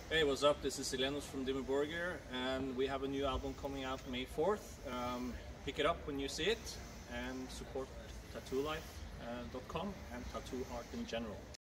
Hey, what's up? This is Silenus from Dimmu Borgir, and we have a new album coming out May 4th. Pick it up when you see it, and support tattoolife.com and tattoo art in general.